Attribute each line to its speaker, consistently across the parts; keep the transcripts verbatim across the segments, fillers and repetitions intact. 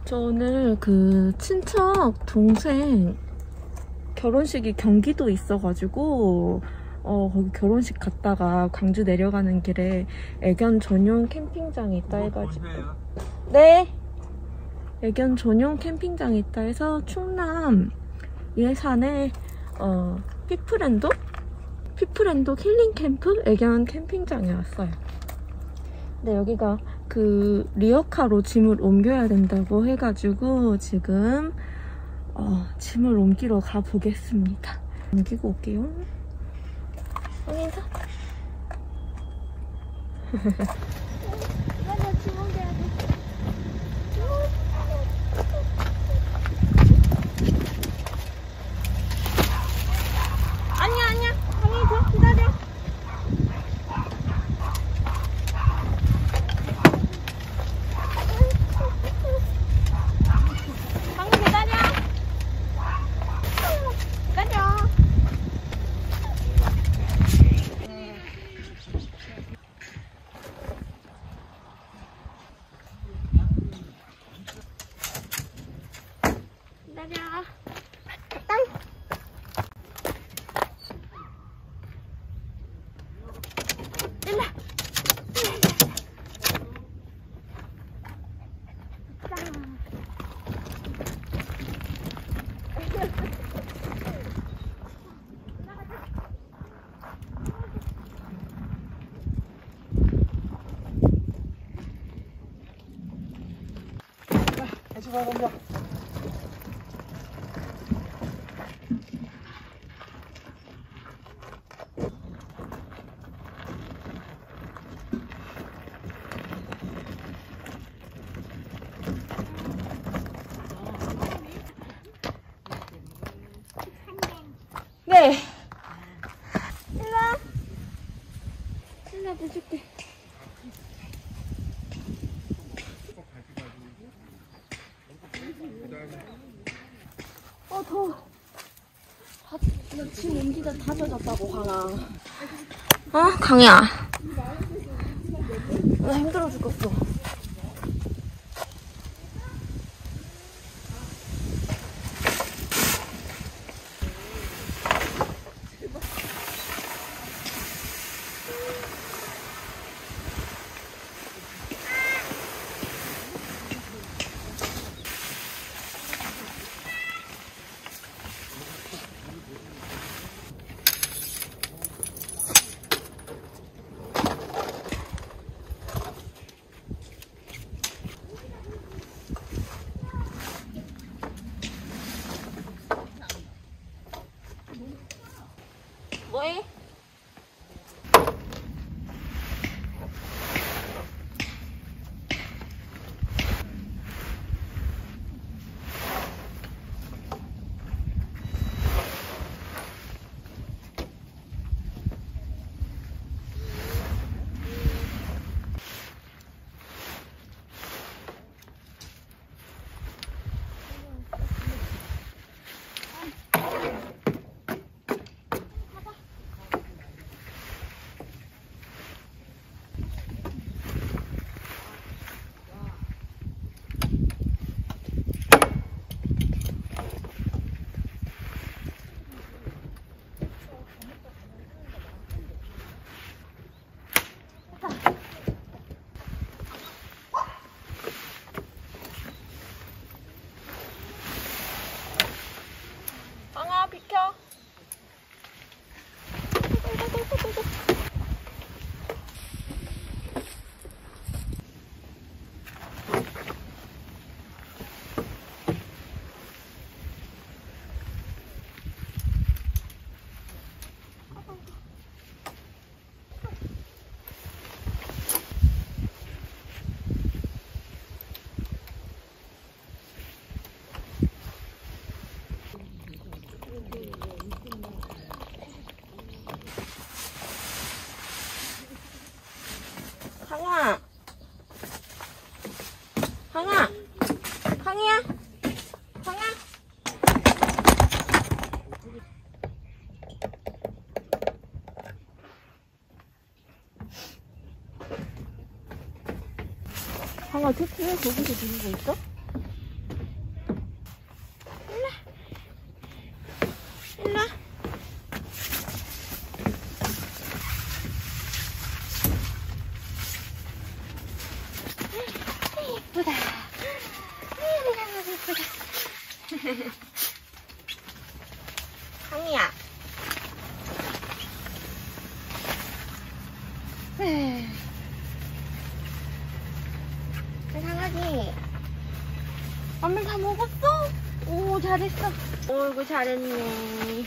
Speaker 1: 저 오늘 그 친척 동생 결혼식이 경기도 있어가지고 어 거기 결혼식 갔다가 광주 내려가는 길에 애견 전용 캠핑장이 있다 해가지고 네! 애견 전용 캠핑장이 있다 해서 충남 예산에 어 피프랜도? 피프랜도 힐링 캠프 애견 캠핑장에 왔어요. 근데 여기가 그 리어카로 짐을 옮겨야 된다고 해가지고 지금 어, 짐을 옮기러 가보겠습니다. 옮기고 올게요. 인사. 이거 짐 옮겨야 돼. 아니야 아니야. 형이 더 기다려.
Speaker 2: 같이 가보자.
Speaker 1: 네. 일로와. 일로와 내줄게. 어 더워. 다, 나 짐 옮기다 다 젖었다고 강아. 어? 강이야. 나 힘들어 죽겠어. 뭐해? 강아 비켜. 강아, 강아, 강이야, 강아. 강아, 택배 거기서 주는 거 있어? 강이야. 강아지. 엄마 다 먹었어? 오, 잘했어. 어이구, 잘했네.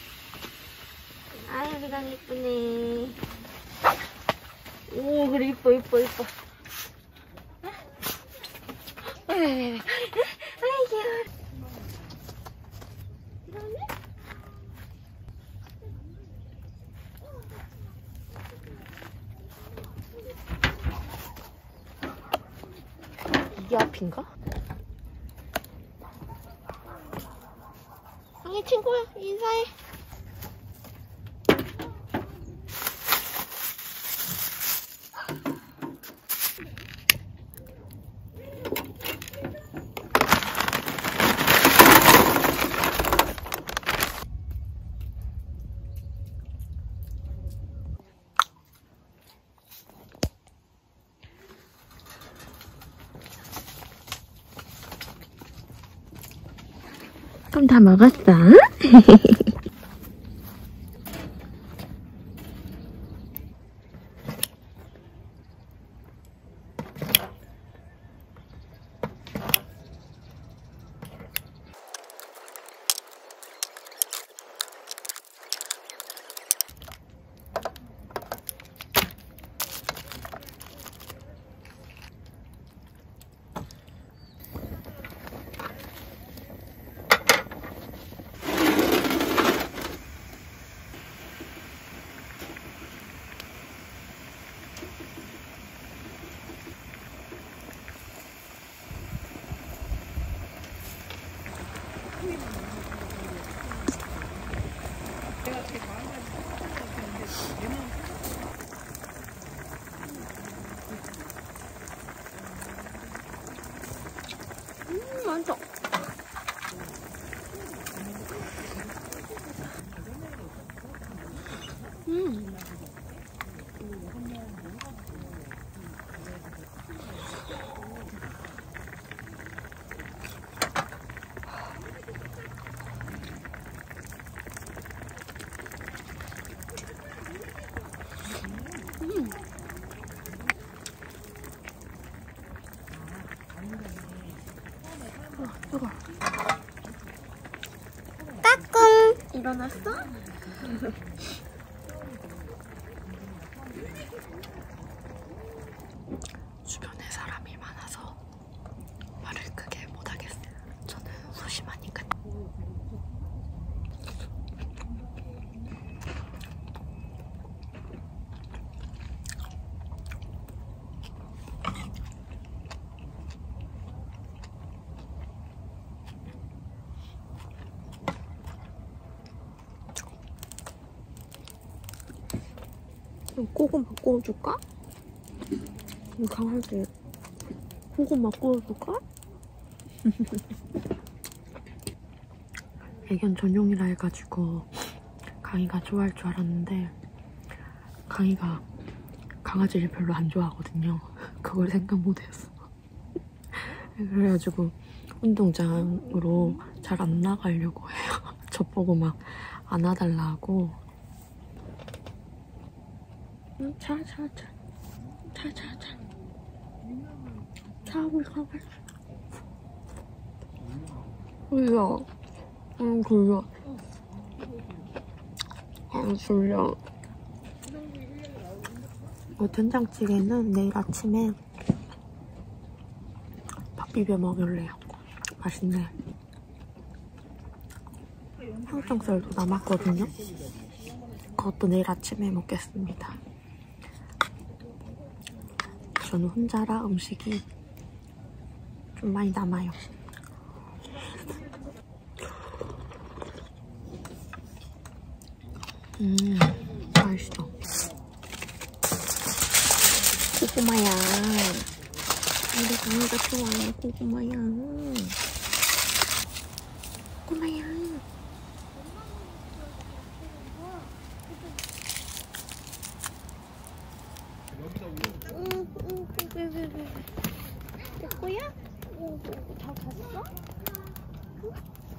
Speaker 1: 아유, 그냥 이쁘네. 오, 그래, 이뻐, 이뻐, 이뻐. 왜, 왜, 왜, 왜. 아이고. 이러네? 이게 앞인가? 강이 친구야, 인사해. 그럼 다 먹었어? 음, 많다. 음. 음. 어, 뜨거. 까꿍. 일어났어? 주변에 사람이 많아서 말을 크게 못하겠어요. 저는 소심하니까. 고구마 구워줄까? 강아지 고구마 구워줄까? 애견 전용이라 해가지고 강이가 좋아할 줄 알았는데 강이가 강아지를 별로 안 좋아하거든요. 그걸 생각 못했어. 그래가지고 운동장으로 잘 안 나가려고 해요. 저보고 막 안아달라고. 응, 자, 자, 자. 자, 자, 자. 자, 우리 강아지. 졸려. 응, 졸려. 아, 졸려. 이 된장찌개는 내일 아침에 밥 비벼 먹을래요. 맛있네. 항정살도 남았거든요. 그것도 내일 아침에 먹겠습니다. 저는 혼자라 음식이 좀 많이 남아요. 음, 맛있어. 고구마야. 우리 강이가 좋아해, 고구마야. 고구마야. 응, 응, 왜, 왜, 왜. 내 거야? 어, 다 갔어? 응?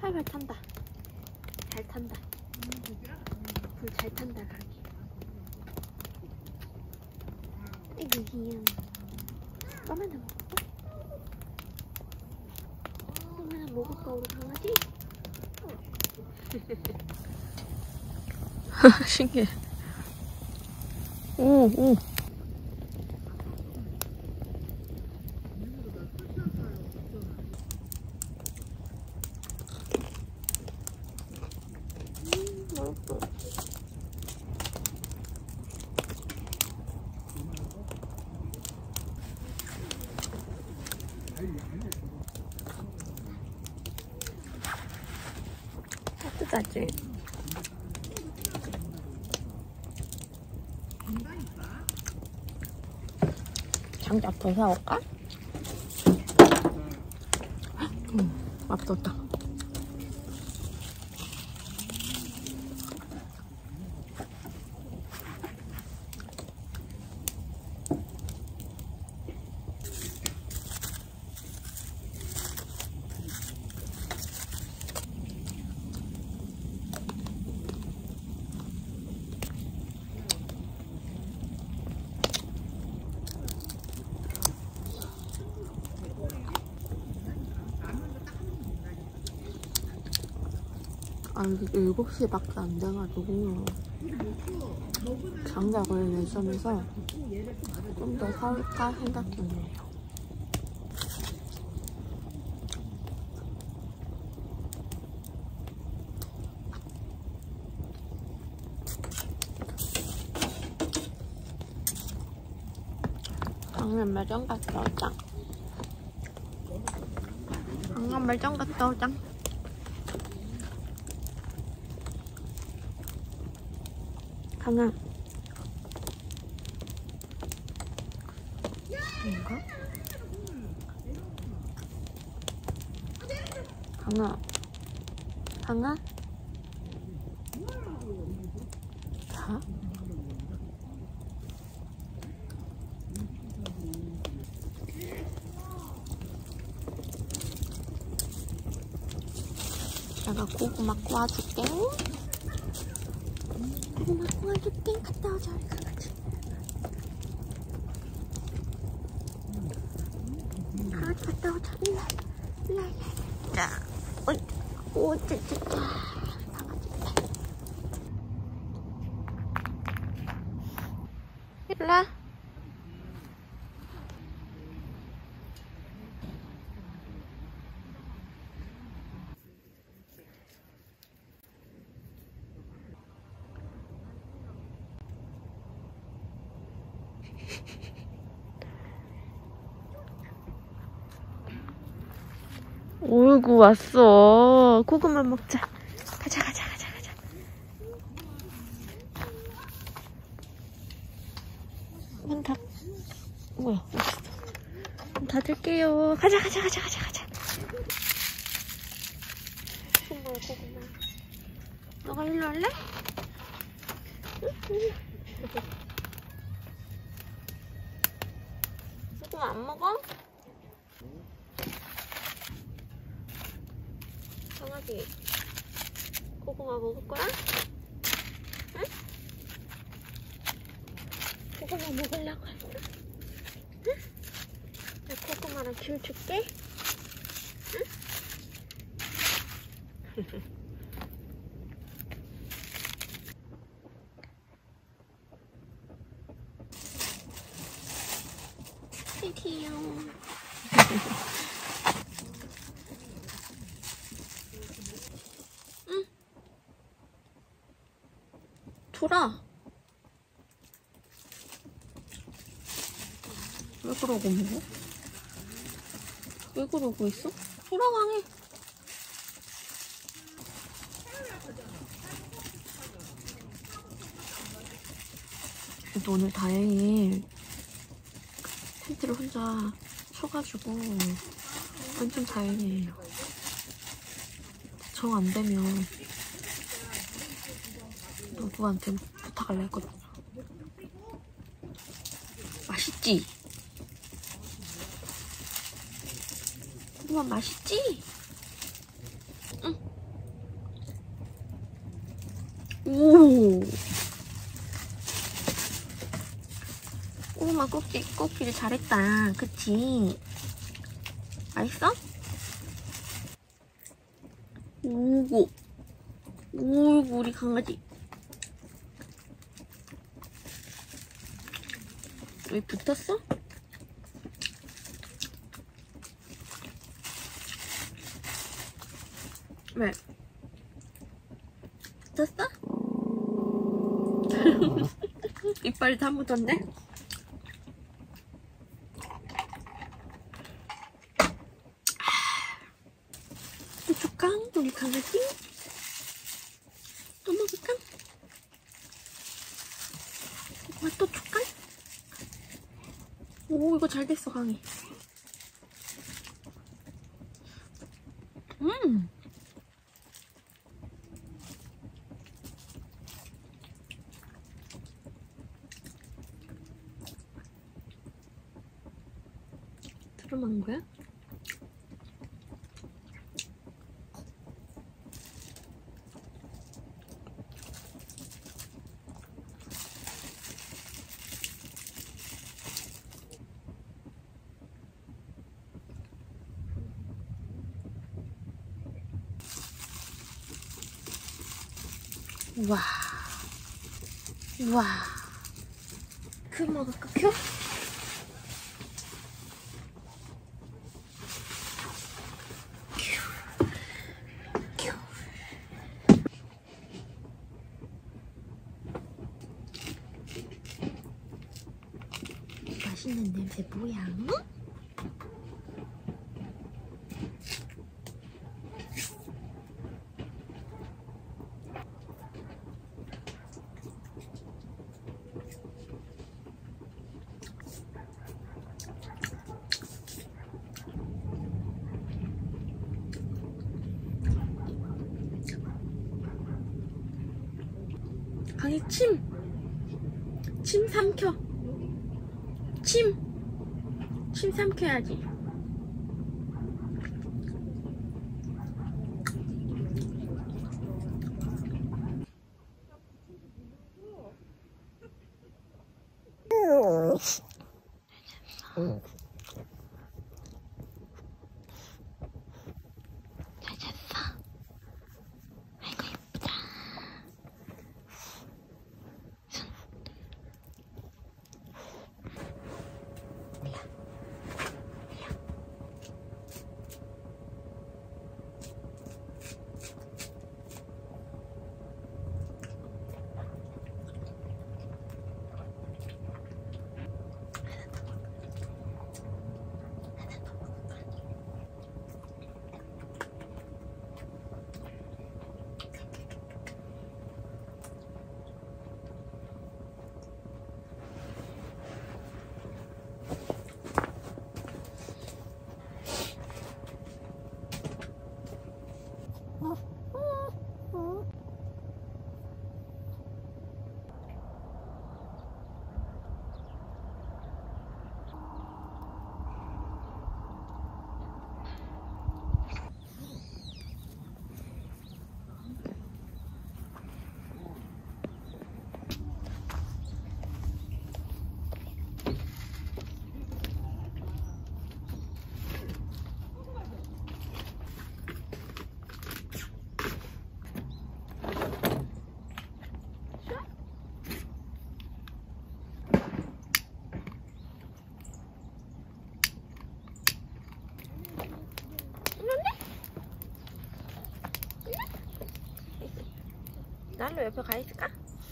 Speaker 1: 살살 탄다. 잘 탄다. 불 잘 탄다, 강이. 아이고, 귀여워. 엄마 하나 먹을까? 엄마 하나 먹을까, 우리 강아지? 신기해. 오, 오. 음, 맛있어. 따뜻하지? 장작 더 사올까? 응, 맛있었다. 아니, 이게 일곱 시밖에 안 돼가지고 장작을 내점에서 좀 더 사올까 생각 중이에요. 강남 매점 갔다 오자. 강남 매점 갔다 오자. 강아. 뭔가? 강아. 강아? 자? 내가 고구마 구워줄게. 고구마 구워줄게. 갔다 오자, 우리 강아지. 강아지 갔다 오자. 일로와. 일로와, 일로와. 자, 어이, 오, 짜, 짜, 짜. 강아지. 일로와. 어이구, 왔어. 고구마 먹자. 가자, 가자, 가자, 가자. 문 닫, 뭐야, 어딨어. 문 닫을게요. 가자, 가자, 가자, 가자, 가자. 고구마, 고구마. 너가 일로 할래? 응? 응. 고구마 안 먹어? 강아지, 고구마 먹을 거야? 응? 고구마 먹으려고 했어? 응? 나 고구마랑 귤 줄게? 응? 귀여워. 응? 돌아. 왜 그러고 있는 왜 그러고 있어? 돌아가네. 그래도 오늘 다행히 텐트를 혼자 쳐가지고 완전 다행이에요. 정 안 되면 누구한테 부탁을 했거든요. 맛있지? 우와, 맛있지? 응. 오. 꼬마 꼭지, 꼭지를 잘했다. 그치? 맛있어? 오고. 오이고, 우리 강아지. 왜 붙었어? 왜? 붙었어? 이빨이 다 묻었네? 또 줄까? 우리 강아지? 또 먹을까? 와, 또 줄까? 오, 이거 잘 됐어, 강이. 음! 트름한 거야? 우와. 우와. 큐 먹을까, 큐? 맛있는 냄새 뭐야? 응? 강이 침! 침 삼켜! 침! 침 삼켜야지. 응. 잘 잤어? 아이고 예쁘다. 손. 밀라. 밀라. 날로 옆에 가 있을까?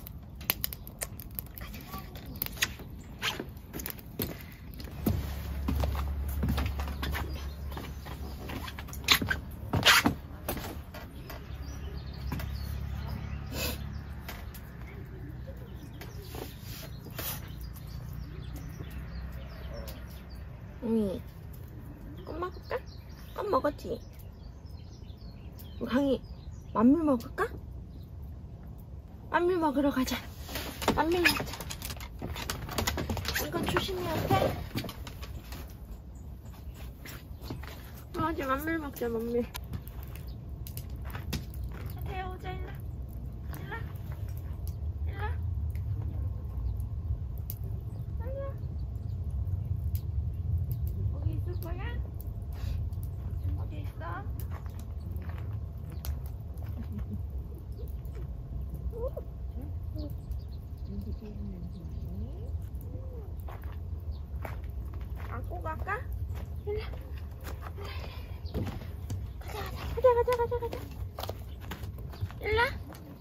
Speaker 1: 응. 껌 먹을까? 껌 먹었지? 강이 만물 먹을까? 만물 먹으러 가자. 만물 먹자. 이건 조심해야 돼. 맞아, 만물 먹자, 만물. 태우자, 일로. 일로.
Speaker 2: 안고 갈까? 일로. 가자 가자 가자 가자 가자. 일로. 가자.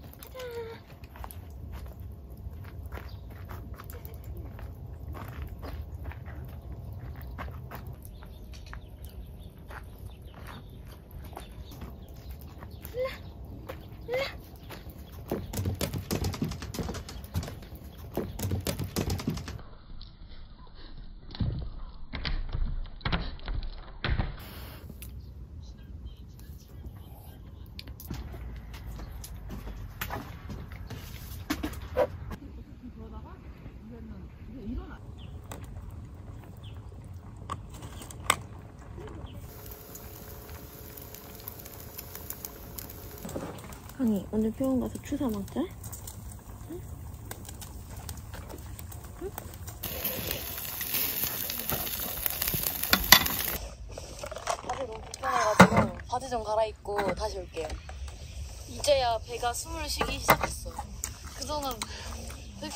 Speaker 1: 아니, 오늘 병원 가서 주사 맞자? 응? 응?
Speaker 3: 바지 너무 불편해가지고 바지 좀 갈아입고 다시 올게요. 이제야 배가 숨을 쉬기 시작했어. 그동안 배...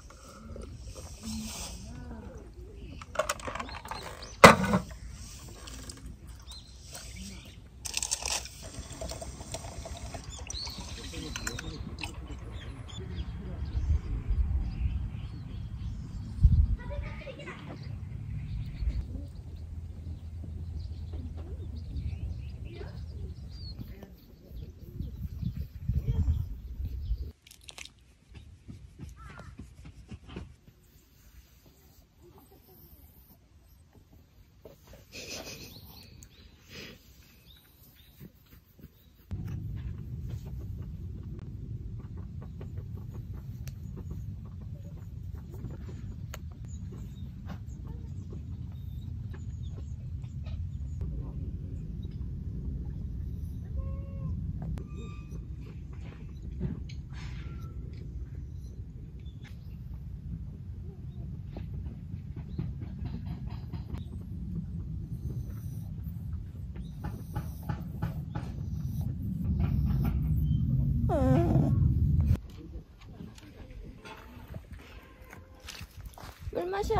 Speaker 2: 물 마셔.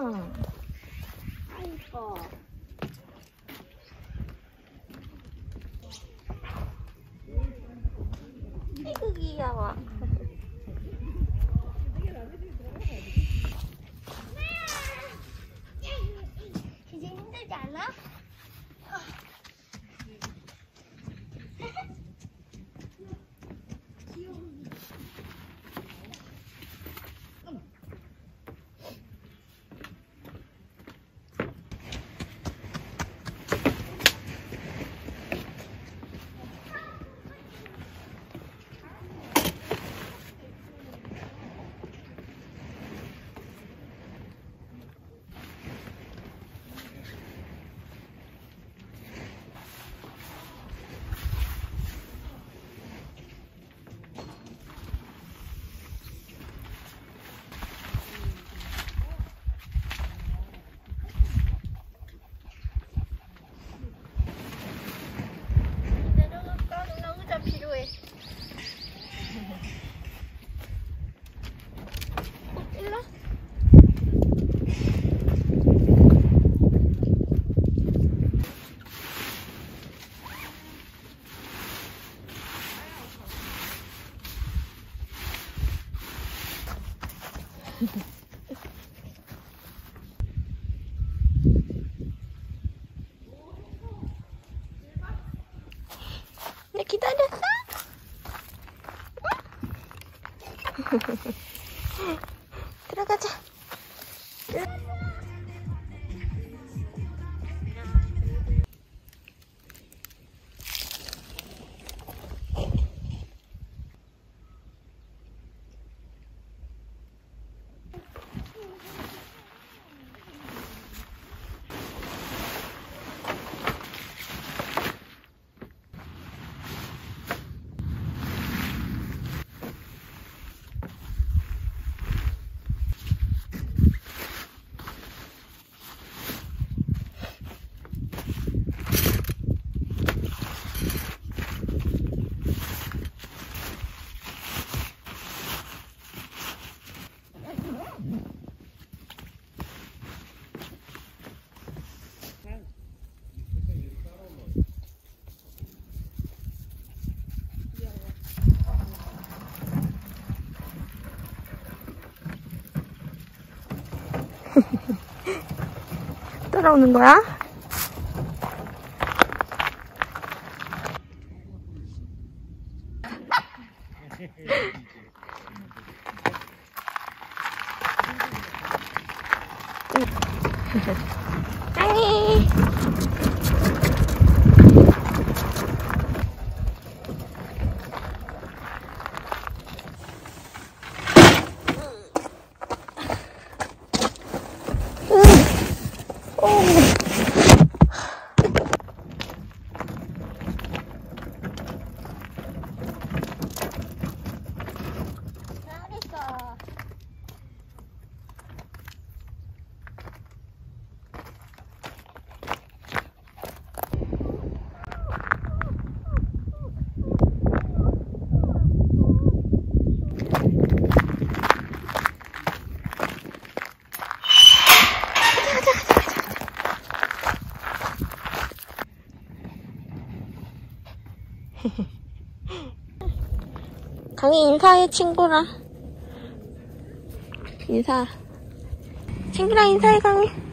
Speaker 2: 아이고. 아이고 귀여워. 이제 힘들지 않아? 내 기다렸어? 들어가자. 따라오는 거야? 짱이. 강희 인사해, 친구랑. 인사. 친구랑 인사해, 강희.